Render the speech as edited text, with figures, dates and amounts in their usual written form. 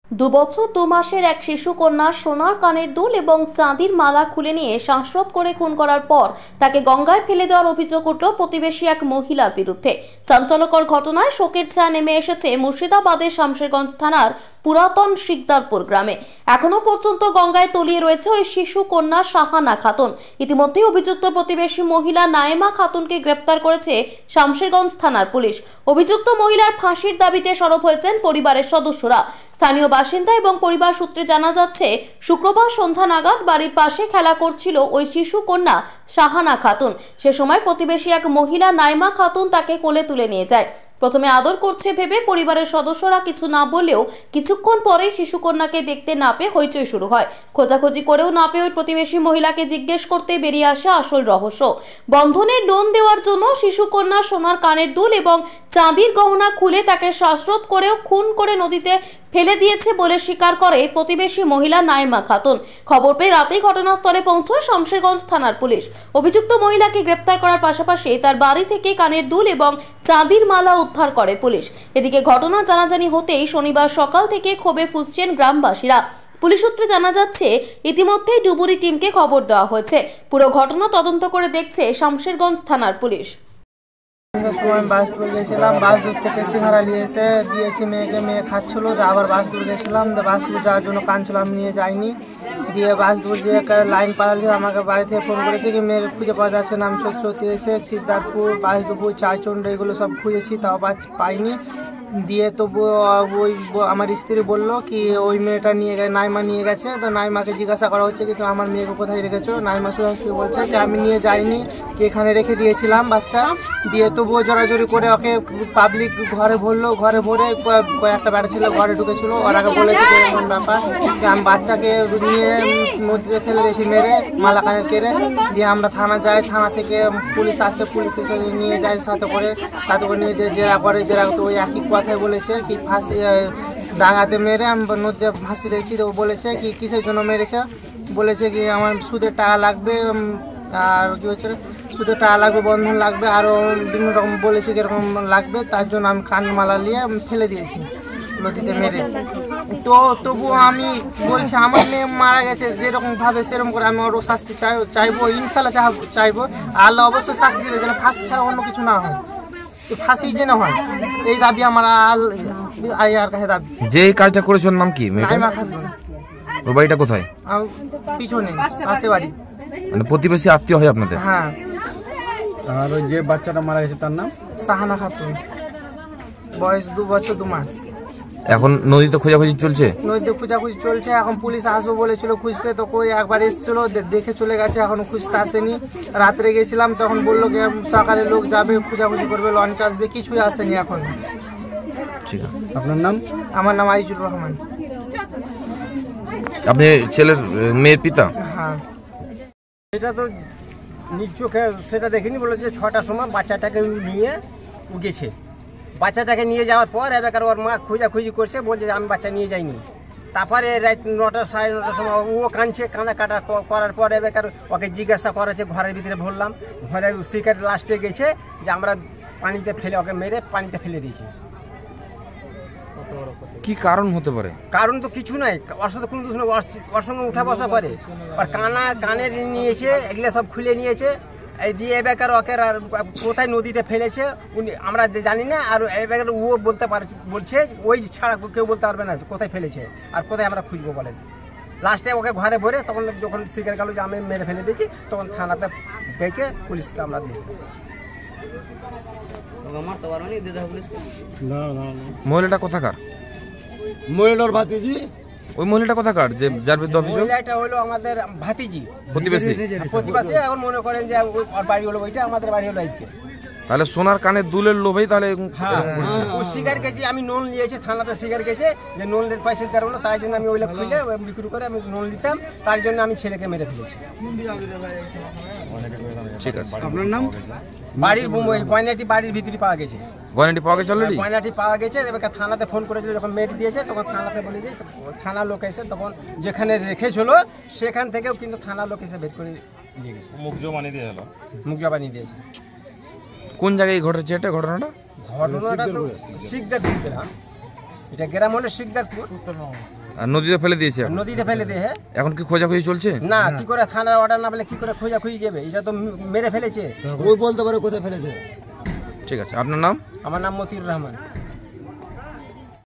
দু বছর 2 মাসের এক শিশু কন্যা সোনার কানের দুল এবং চাঁদির মালা খুলে নিয়ে শ্বাসরোধ করে খুন করার পর তাকে গঙ্গায় ফেলে দেওয়ার অভিযোগ উঠল প্রতিবেশী এক মহিলার বিরুদ্ধে। চাঞ্চল্যকর ঘটনায় শোকের ছায়া নেমে এসেছে মুর্শিদাবাদের শামশেরগঞ্জ থানার পুরাতন শিকদারপুর গ্রামে। এখনো পর্যন্ত গঙ্গায় তলিয়ে রয়েছে ওই শিশু কন্যা শাহানা খাতুন। ইতিমধ্যেই অভিযুক্ত প্রতিবেশী মহিলা নায়েমা খাতুনকে গ্রেপ্তার করেছে শামশেরগঞ্জ থানার পুলিশ। অভিযুক্ত মহিলার ফাঁসির দাবিতে সরব হয়েছেন পরিবারের সদস্যরা। স্থানীয় বাসিন্দা এবং পরিবার সূত্রে জানা যাচ্ছে, শুক্রবার সন্ধ্যা নাগাদ বাড়ির পাশে খেলা করছিল ওই শিশু কন্যা শাহানা খাতুন। সে সময় প্রতিবেশী এক মহিলা নাইমা খাতুন তাকে কোলে তুলে নিয়ে যায়। প্রথমে আদর করছে ভেবে পরিবারের সদস্যরা কিছু না বললেও কিছুক্ষণ পরেই শিশু কন্যাকে দেখতে না পেয়ে হইচই শুরু হয়। খোঁজাখুঁজি করেও না পেয়ে ওই প্রতিবেশী মহিলাকে জিজ্ঞেস করতে বেরিয়ে আসে আসল রহস্য। বন্ধনের লোন দেওয়ার জন্য শিশু কন্যা সোনার কানের দুল এবং চাঁদির গহনা খুলে তাকে শ্বাসরোধ করেও খুন করে নদীতে ফেলে দিয়েছে বলে স্বীকার করে প্রতিবেশী মহিলা নাইমা খাতুন। খবর পেয়ে রাতেই ঘটনাস্থলে পৌঁছয় শামশেরগঞ্জ থানার পুলিশ। অভিযুক্ত মহিলাকে গ্রেপ্তার করার পাশাপাশি তার বাড়ি থেকে কানের দুল এবং চাঁদির মালা উদ্ধার করে পুলিশ। এদিকে ঘটনা জানাজানি হতেই শনিবার সকাল থেকে ক্ষোভে ফুঁসছেন গ্রামবাসীরা। পুলিশ সূত্রে জানা যাচ্ছে, ইতিমধ্যেই ডুবুরি টিমকে খবর দেওয়া হয়েছে। পুরো ঘটনা তদন্ত করে দেখছে শামশেরগঞ্জ থানার পুলিশ। সময় বাস ধরে গেছিলাম, বাস দূর থেকে সিঙ্গারা নিয়ে এসে দিয়েছি মেয়েকে, মেয়ে খাচ্ছিল। আবার বাস দূর গেছিলাম, বাস দূর যাওয়ার জন্য কাঁদছিল, আমি নিয়ে যাইনি। দিয়ে বাস দূর দিয়ে লাইন পালালে আমাকে বাড়ি থেকে ফোন করেছে কি মেয়েকে খুঁজে পাওয়া যাচ্ছে না। আমি সত্যি এসে শিকদারপুর, বাসদুপুর, চারচন্ড এগুলো সব খুঁজেছি, তাও পাইনি। দিয়ে তবু ওই আমার স্ত্রী বললো কি ওই মেয়েটা নিয়ে গেছে, নাইমা নিয়ে গেছে। তো নাইমাকে জিজ্ঞাসা করা হচ্ছে কিন্তু আমার মেয়েকে কোথায় রেখেছো। নাইমা শুধু বলছে যে আমি নিয়ে যাইনি, এখানে রেখে দিয়েছিলাম বাচ্চা। দিয়ে তবুও জোরাজোরি করে ওকে পাবলিক ঘরে ভরলো, ঘরে ভরে কয়েকটা বেড়া ছিল ঘরে ঢুকেছিল। ওরাকে বলেছে যে এরকম ব্যাপার, আমি বাচ্চাকে নিয়ে নদীতে ফেলে দিয়েছি মেরে, মালা কানের কেড়ে। দিয়ে আমরা থানা যাই, থানা থেকে পুলিশ আসে, পুলিশ এসে নিয়ে যায় সাথে করে নিয়ে যে জেরা করে। জেরা তো ওই একই কথাই বলেছে কি ফাঁসি ডাঙাতে মেরে আমি নদীতে ফাঁসি দিয়েছি। তো বলেছে কি কিসের জন্য মেরেছে, বলেছে কি আমার সুদের টাকা লাগবে, আর কি হচ্ছে সুদের টাকা লাগবে, বন্ধন লাগবে, আরও বিভিন্ন রকম বলেছে কিরকম লাগবে। তার জন্য আমি কানমালা নিয়ে ফেলে দিয়েছি নদীতে মেরে। তো তবুও আমি বলছি আমার মেয়ে মারা গেছে, যেরকম ভাবে সেরকম করে আমি ওরও শাস্তি চাইবো, ইনশাল্লাহ চাইবো। আল্লাহ অবশ্যই শাস্তি দেবে, যেন ফাঁসি ছাড়া অন্য কিছু না হয়, ফাঁসি যেন হয়, এই দাবি আমার আর কাছে দাবি। যে কাজটা করেছে ওর নাম কি? নাইমা খাতুন। ওর বাড়িটা কোথায়? পিছনে, পাশে বাড়ি, মানে প্রতিবেশী আত্মীয় হয় আপনাদের? হ্যাঁ। আর ওই যে বাচ্চাটা মারা গেছে তার নাম? শাহানা খাতুন, বয়স 2 বছর 2 মাস। এখন নদীতে খোঁজাখুঁজি চলছে? নদীতে খোঁজাখুঁজি চলছে। এখন পুলিশ আসবে বলেছিল খুঁজতে, তো কই একবার এসেছিল দেখে চলে গেছে, এখনো খুঁজতে আসেনি। রাত্রে গেছিলাম, তখন বললো কি সকালে লোক যাবে খোঁজাখুঁজি করবে, লঞ্চ আসবে, কিছুই আসেনি এখন। ঠিক আছে, আপনার নাম? আমার নাম আইজুর রহমান। আপনি ছেলের মেয়ের পিতা? হ্যাঁ। এটা তো নিজ চোখে সেটা দেখিনি, বলে যে 6টার সময় বাচ্চাটাকে নিয়ে গেছে। বাচ্চাটাকে নিয়ে যাওয়ার পর এবার ওর মা খোঁজাখুঁজি করছে, বলছে যে আমি বাচ্চা নিয়ে যাইনি। তারপরে রাত 9টা সাড়ে 9টার সময় ও কাঁদছে, কাঁদা কাটা করার পর এবার ওকে জিজ্ঞাসা করেছে, ঘরের ভিতরে ভরলাম, ঘরে শিকার লাস্টে গেছে যে আমরা পানিতে ফেলে ওকে মেরে পানিতে ফেলে দিয়েছি। কি কারণ হতে পারে? কারণ তো কিছু নাই, ওর সাথে কোনো কিছু, ওর সঙ্গে উঠা বসা করে, আর কানের নিয়েছে, এগুলো সব খুলে নিয়েছে। এই দিয়ে এবার ওকে আর কোথায় নদীতে ফেলেছে উনি আমরা জানি না। আর এবার ও বলতে পারে, বলছে ওই ছাড়া কেউ বলতে পারবে না কোথায় ফেলেছে আর কোথায় আমরা খুঁজবো বলেন। লাস্টে ওকে ঘরে ভরে তখন যখন শিকার গেল যে আমি মেরে ফেলে দিয়েছি, তখন থানাতে ডেকে পুলিশকে আমরা দিই। মহিলাটা কোথাকার? মহিলার ভাতিজি। ওই মহিলাটা কোথাকার যে যার বিরুদ্ধে অভিযোগ? মহিলাটা হলো আমাদের ভাতিজি, প্রতিবেশী। প্রতিবেশী। এখন মনে করেন যে ওর বাড়ি হলো ওইটা, আমাদের বাড়ি হলো এইদিকে। তাহলে সোনার কানের দুলের লোভেই তাহলে ও শিকার গেছে, আমি নোন নিয়েছি, থানাতে শিকার গেছে যে নোনের পয়সা দেবো না, তাই জন্য আমি ওইটা খুলে বিক্রি করে আমি নোন দিতাম, তার জন্য আমি ছেলেকে মেরে ফেলেছি। ঠিক আছে, আপনার নাম? বাড়ির গয়নাটি বাড়ির ভিতরে পাওয়া গেছে। গয়নাটি পাওয়া গেছে অলরেডি? গয়নাটি পাওয়া গেছে। এবার থানাতে ফোন করেছিল, যখন মেট দিয়েছে তখন থানাতে বলেছে, থানা লোক এসে তখন যেখানে রেখেছিল সেখান থেকেও কিন্তু থানা লোক এসে বের করে নিয়ে গেছে, মুখ জবানি দিয়েছে। কোন জায়গায় ঘটেছে এটা ঘটনাটা? ঘটনাটা তো শিকদারপুর। এটা গ্রাম হলো শিকদারপুর, আর নদীতে ফেলে দিয়েছে এখন? নদীতে ফেলে দিয়ে। হ্যাঁ, এখন কি খোঁজাখুঁজি চলছে? না কি করে থানার অর্ডার না পেলে কি করে খোঁজাখুঁজি যাবে? এটা তো মেরে ফেলেছে। ওই বলতে পারে কোথায় ফেলেছে। ঠিক আছে, আপনার নাম? আমার নাম মতিউর রহমান।